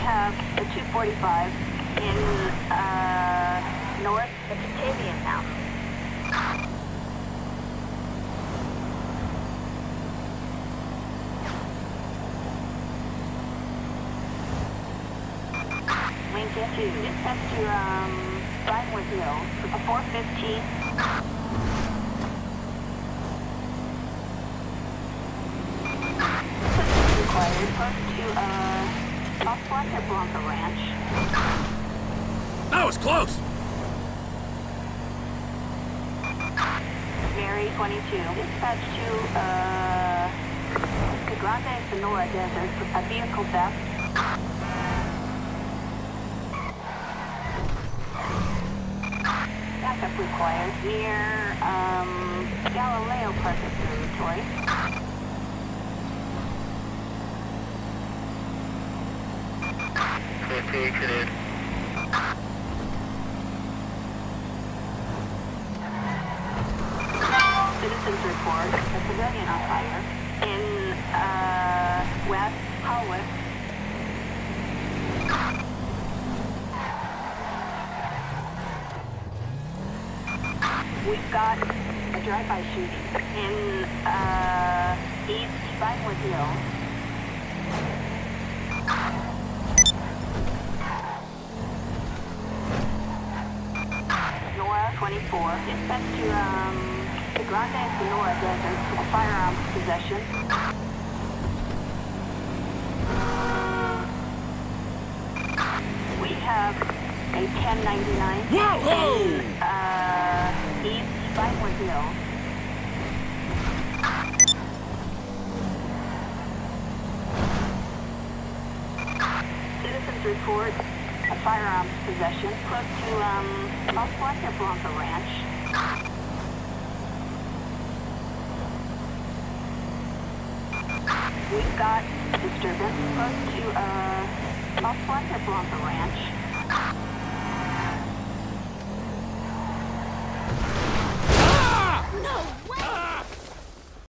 have a 245 in north Vegetarian Mountain. Lincoln to dispatch to Vinewood Hill, a 415. Required close to South Blanca Blanca Ranch. That was close! Mary 22. Dispatch to the Grande Sonora Desert, a vehicle theft. Backup required near Galileo Park Observatory. Citizens report a civilian on fire in West Hollywood. We've got a drive-by shooting in East Vinewood Hill. Nora 24. Dispatch to the Grande Sonora Desert for firearms possession. We have a 1099 Whoa! in East Vinewood Hill. Citizens report a firearms possession close to South Blanca Blanca Ranch. We've got a disturbance close to South Blanca Blanca Ranch. Ah! No!